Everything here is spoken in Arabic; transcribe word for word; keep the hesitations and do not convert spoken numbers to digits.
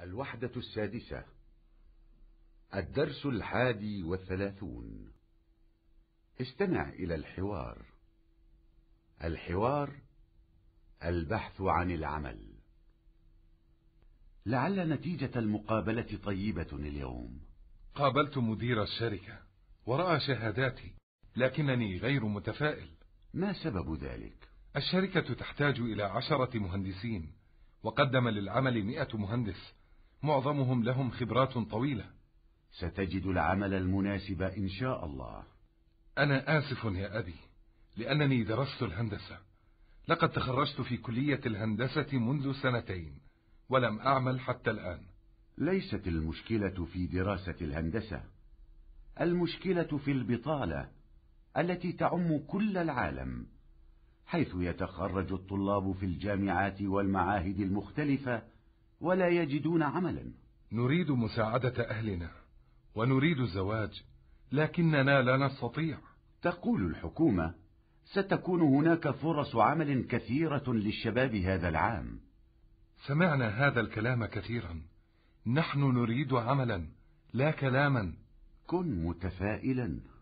الوحدة السادسة. الدرس الحادي والثلاثون. استمع إلى الحوار. الحوار البحث عن العمل. لعل نتيجة المقابلة طيبة اليوم. قابلت مدير الشركة ورأى شهاداتي، لكنني غير متفائل. ما سبب ذلك؟ الشركة تحتاج إلى عشرة مهندسين، وقدم للعمل مئة مهندس، معظمهم لهم خبرات طويلة. ستجد العمل المناسب إن شاء الله. أنا آسف يا أبي، لأنني درست الهندسة. لقد تخرجت في كلية الهندسة منذ سنتين، ولم أعمل حتى الآن. ليست المشكلة في دراسة الهندسة، المشكلة في البطالة التي تعم كل العالم، حيث يتخرج الطلاب في الجامعات والمعاهد المختلفة ولا يجدون عملا. نريد مساعدة أهلنا ونريد الزواج، لكننا لا نستطيع. تقول الحكومة ستكون هناك فرص عمل كثيرة للشباب هذا العام. سمعنا هذا الكلام كثيرا. نحن نريد عملا لا كلاما. كن متفائلا.